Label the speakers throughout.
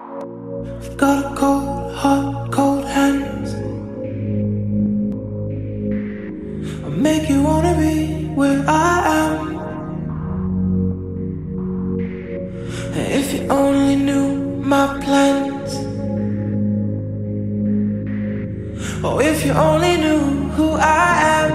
Speaker 1: I've got a cold heart, cold hands. I'll make you wanna be where I am. And if you only knew my plans, or if you only knew who I am.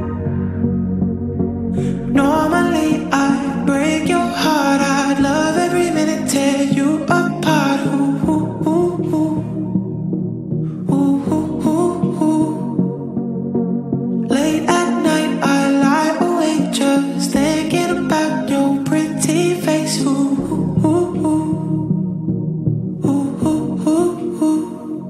Speaker 1: Normally I break your heart, I'd love every minute, tear you apart. Ooh, ooh, ooh, ooh. Ooh, ooh, ooh, ooh. Late at night I lie awake just thinking about your pretty face. Ooh, ooh, ooh, ooh. Ooh, ooh, ooh, ooh.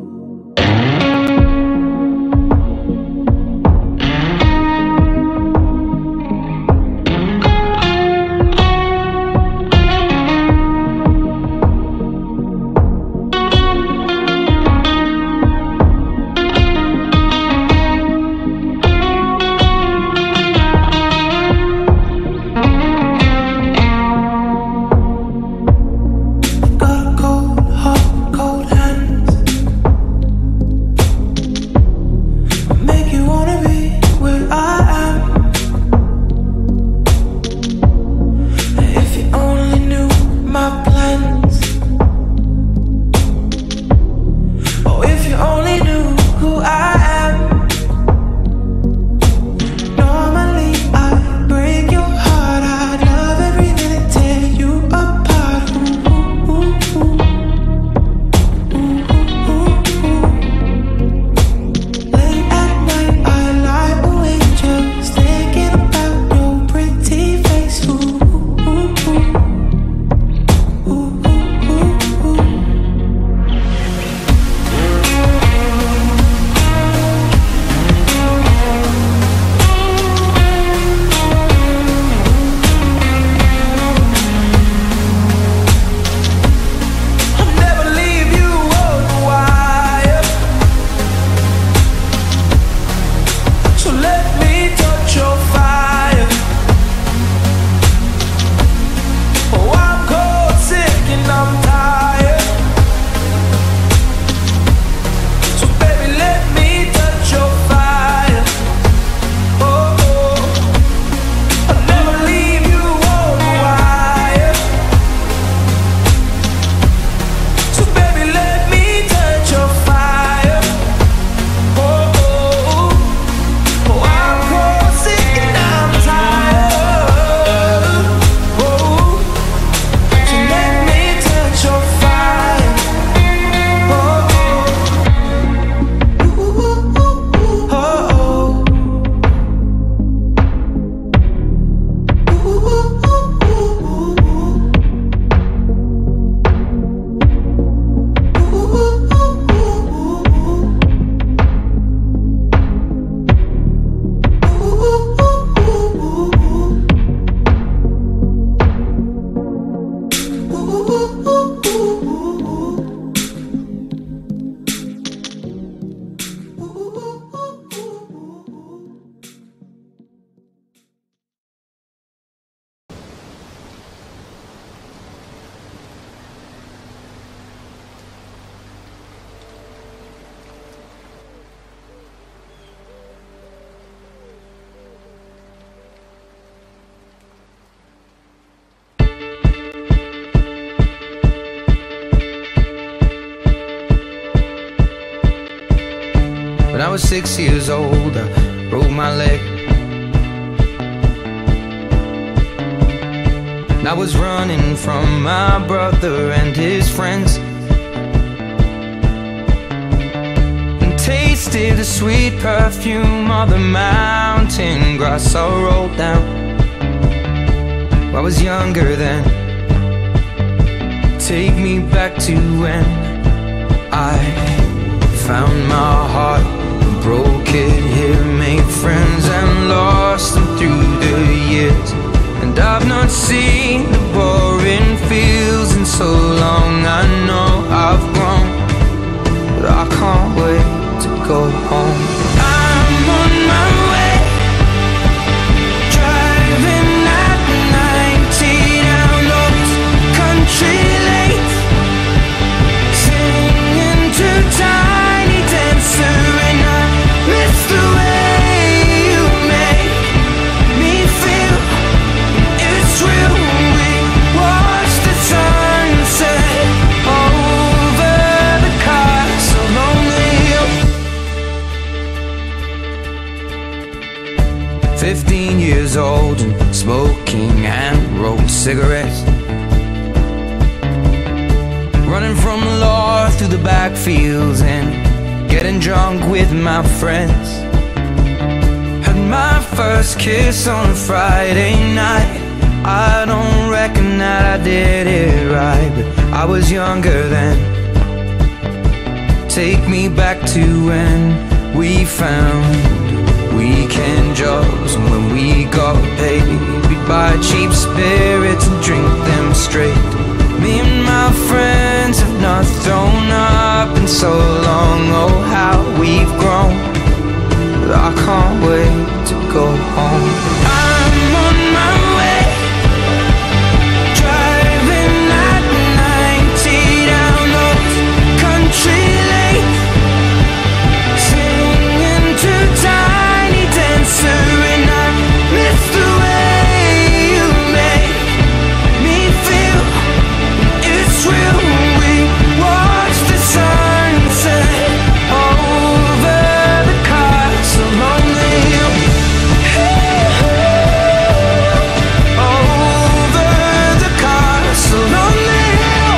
Speaker 2: When I was 6 years old, I broke my leg. And I was running from my brother and his friends, and tasted the sweet perfume of the mountain grass I rolled down. I was younger then. Take me back to when I found my heart, broke it here, made friends and lost them through the years. And I've not seen the boring fields in so long. I know I've grown, but I can't wait to go home. I'm on my way, driving at 90 down those country lanes. smoking and rolled cigarettes, running from the law through the backfields and getting drunk with my friends. Had my first kiss on a Friday night. I don't reckon that I did it right, but I was younger then. Take me back to when we found weekend jobs, and when we got paid, we'd buy cheap spirits and drink them straight. Me and my friends have not thrown up in so long. Oh, how we've grown, but I can't wait to go home. I'm on my way, driving at 90 down those country lanes, singing to Tiny Dancer, and I miss the way you make me feel. It's real. We watch the sunset over the castle on the hill, over the castle on the hill,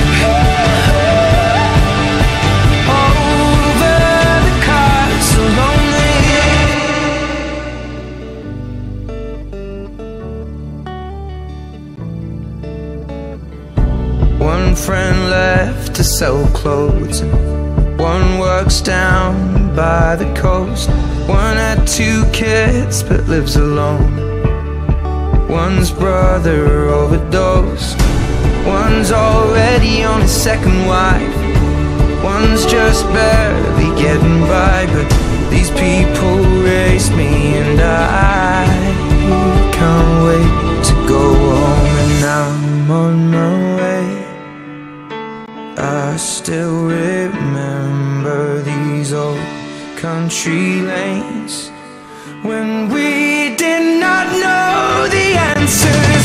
Speaker 2: over the castle on the hill. One friend left to sell clothes, and one works down by the coast. One had 2 kids but lives alone. One's brother overdosed. One's already on his second wife. One's just barely getting by, but these people raised me, and I can't wait to go home. And I'm on my way. I still remember these old country lanes when we did not know the answer.